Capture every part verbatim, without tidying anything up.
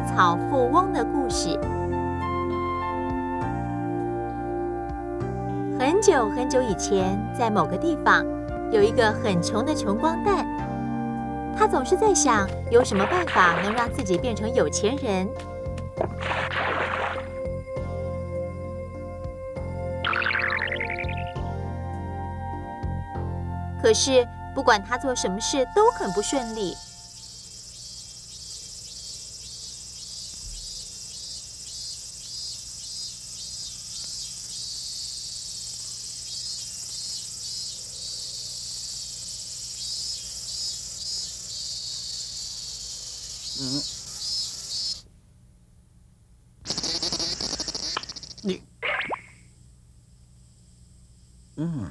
草富翁的故事。很久很久以前，在某个地方，有一个很穷的穷光蛋。他总是在想，有什么办法能让自己变成有钱人。可是，不管他做什么事，都很不顺利。 嗯，你，嗯，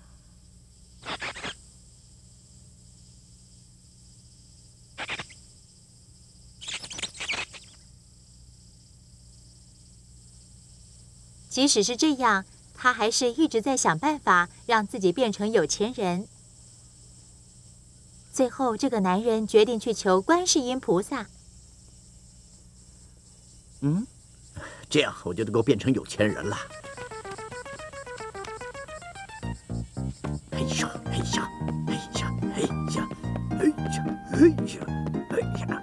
即使是这样，他还是一直在想办法让自己变成有钱人。最后，这个男人决定去求观世音菩萨。 嗯，这样我就能够变成有钱人了。嘿呀，嘿呀，嘿呀，嘿呀，嘿呀，嘿呀，嘿呀。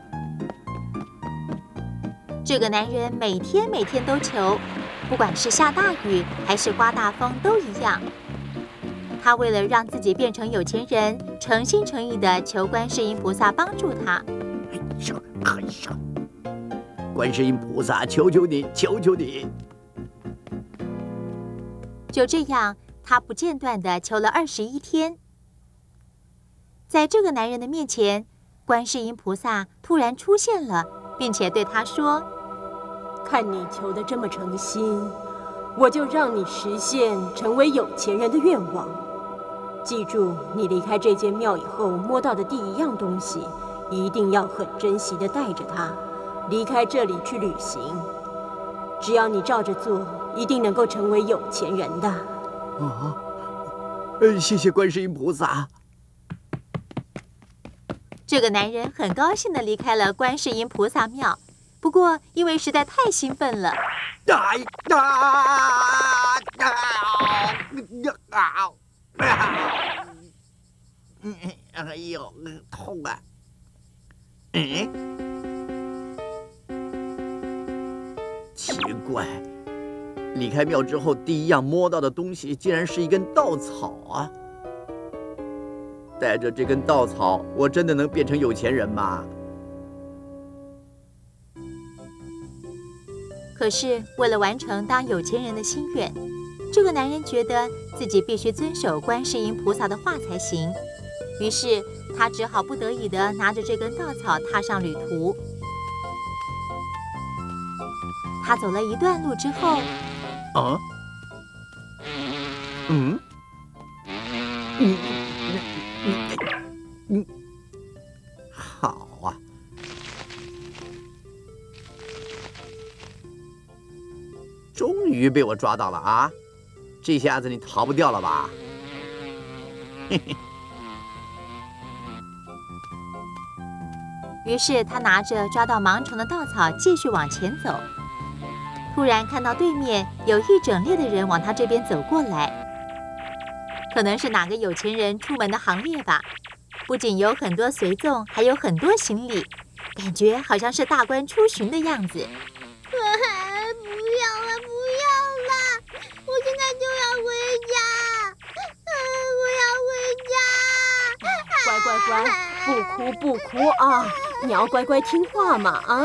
这个男人每天每天都求，不管是下大雨还是刮大风都一样。他为了让自己变成有钱人，诚心诚意地求观世音菩萨帮助他。 哎呀，哎呀！观世音菩萨，求求你，求求你！ 就这样，他不间断地求了二十一天。在这个男人的面前，观世音菩萨突然出现了，并且对他说：“ 看你求得这么诚心，我就让你实现成为有钱人的愿望。记住，你离开这间庙以后摸到的第一样东西，一定要很珍惜地带着它，离开这里去旅行。只要你照着做，一定能够成为有钱人的。” 啊，呃，谢谢观世音菩萨。 这个男人很高兴地离开了观世音菩萨庙，不过因为实在太兴奋了， 哎呀啊啊！嗯，哎呦，痛啊！嗯，奇怪，离开庙之后，第一样摸到的东西竟然是一根稻草啊！带着这根稻草，我真的能变成有钱人吗？ 可是为了完成当有钱人的心愿，这个男人觉得自己必须遵守观世音菩萨的话才行。于是他只好不得已地拿着这根稻草踏上旅途。他走了一段路之后， 啊，嗯，嗯嗯嗯，好啊，终于被我抓到了啊！这下子你逃不掉了吧？嘿嘿。 于是他拿着抓到盲虫的稻草继续往前走。突然看到对面有一整列的人往他这边走过来，可能是哪个有钱人出门的行列吧。不仅有很多随从，还有很多行李，感觉好像是大官出巡的样子。 不要了，不要了！我现在就要回家，我要回家！ 乖乖乖，不哭不哭啊！你要乖乖听话嘛啊！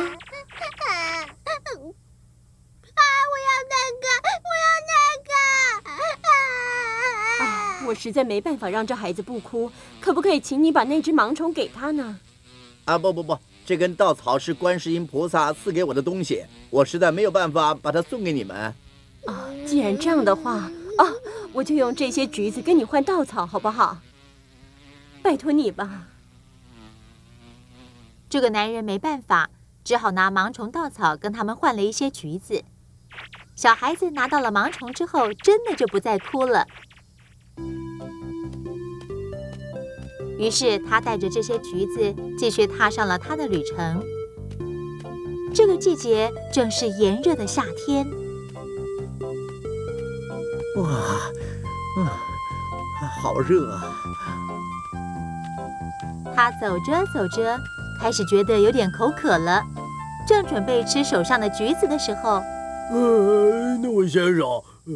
我实在没办法让这孩子不哭，可不可以请你把那只盲虫给他呢？ 啊，不不不，这根稻草是观世音菩萨赐给我的东西，我实在没有办法把它送给你们。 啊，既然这样的话，啊，我就用这些橘子跟你换稻草，好不好？拜托你吧。 这个男人没办法，只好拿盲虫稻草跟他们换了一些橘子。小孩子拿到了盲虫之后，真的就不再哭了。于是他带着这些橘子继续踏上了他的旅程。 这个季节正是炎热的夏天。 哇，嗯，好热啊！ 他走着走着，开始觉得有点口渴了，正准备吃手上的橘子的时候， 呃，那位先生，呃，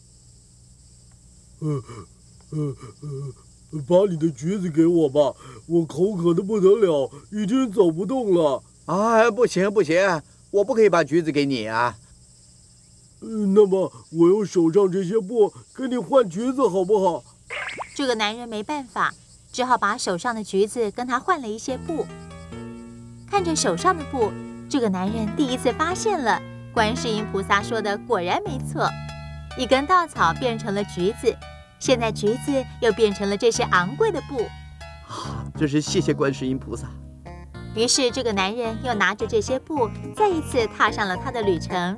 呃，呃，呃，把你的橘子给我吧，我口渴的不得了，已经走不动了。 哎，不行不行，我不可以把橘子给你啊。 呃，那么我用手上这些布跟你换橘子好不好？ 这个男人没办法，只好把手上的橘子跟他换了一些布。看着手上的布，这个男人第一次发现了观世音菩萨说的果然没错，一根稻草变成了橘子，现在橘子又变成了这些昂贵的布。 啊，真是谢谢观世音菩萨。 于是这个男人又拿着这些布，再一次踏上了他的旅程。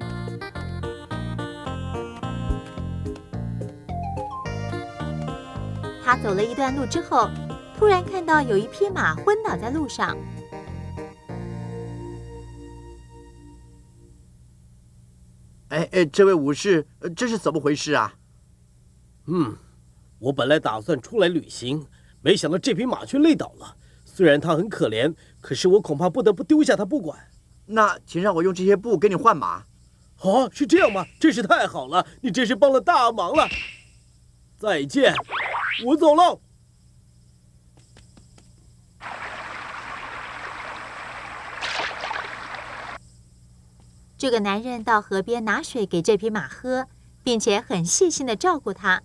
他走了一段路之后，突然看到有一匹马昏倒在路上。 哎哎，这位武士，这是怎么回事啊？ 嗯，我本来打算出来旅行，没想到这匹马却累倒了。虽然它很可怜，可是我恐怕不得不丢下它不管。 那请让我用这些布给你换马。 啊，是这样吗？真是太好了，你真是帮了大忙了。再见，我走了。 这个男人到河边拿水给这匹马喝，并且很细心地照顾它。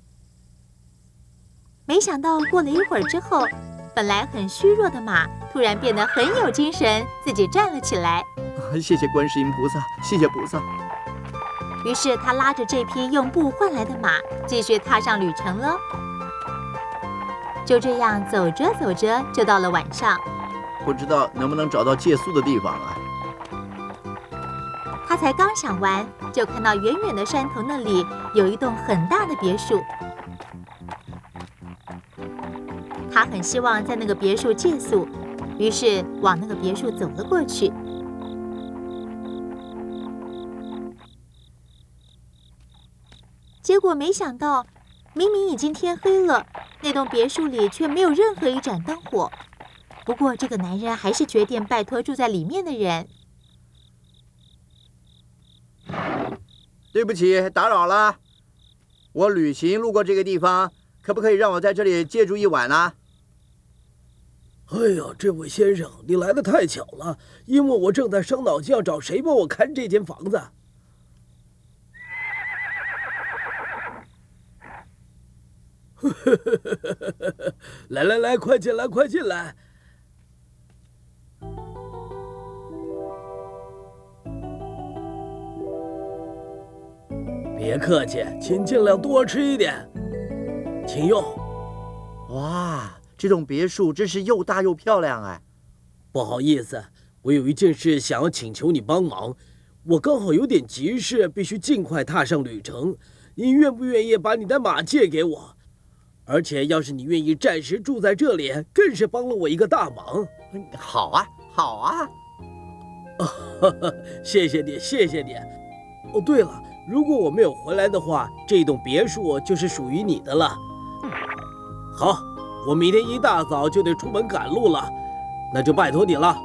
没想到过了一会儿之后，本来很虚弱的马突然变得很有精神，自己站了起来。 谢谢观世音菩萨，谢谢菩萨。 于是他拉着这匹用布换来的马，继续踏上旅程了。就这样走着走着，就到了晚上。 不知道能不能找到借宿的地方啊？ 他才刚想完，就看到远远的山头那里有一栋很大的别墅。他很希望在那个别墅借宿，于是往那个别墅走了过去。结果没想到，明明已经天黑了，那栋别墅里却没有任何一盏灯火。不过这个男人还是决定拜托住在里面的人。 对不起，打扰了。我旅行路过这个地方，可不可以让我在这里借住一晚呢？ 哎呀，这位先生，你来得太巧了，因为我正在伤脑筋要找谁帮我看这间房子。来来来，快进来，快进来！别客气，请尽量多吃一点，请用。 哇，这栋别墅真是又大又漂亮哎！ 不好意思，我有一件事想要请求你帮忙，我刚好有点急事，必须尽快踏上旅程。你愿不愿意把你的马借给我？而且要是你愿意暂时住在这里，更是帮了我一个大忙。 好啊，好啊！ 哦，谢谢你，谢谢你。哦，对了，如果我没有回来的话，这栋别墅就是属于你的了。好，我明天一大早就得出门赶路了，那就拜托你了。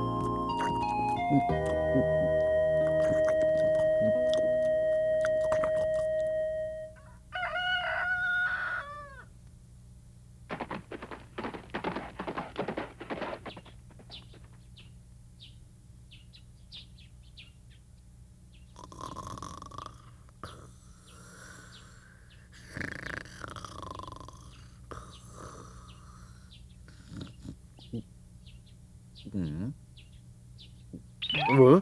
嗯，嗯，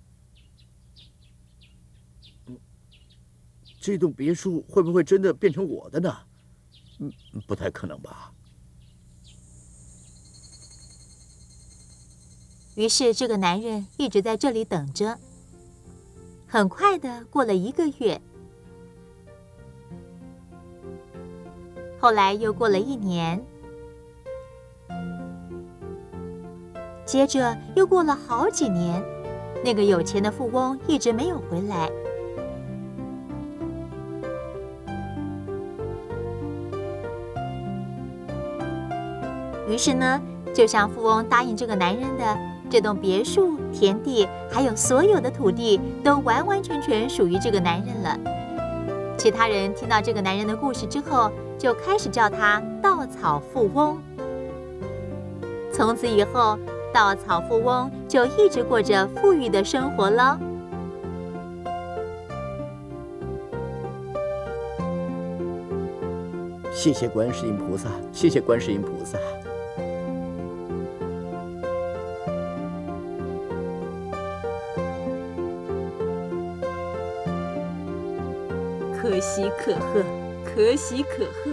这栋别墅会不会真的变成我的呢？嗯，不太可能吧。 于是这个男人一直在这里等着。很快的过了一个月，后来又过了一年，接着又过了好几年。 那个有钱的富翁一直没有回来。于是呢，就像富翁答应这个男人的，这栋别墅、田地，还有所有的土地，都完完全全属于这个男人了。其他人听到这个男人的故事之后，就开始叫他稻草富翁。从此以后，稻草富翁就一直过着富裕的生活了。 谢谢观世音菩萨，谢谢观世音菩萨。 可喜可贺，可喜可贺。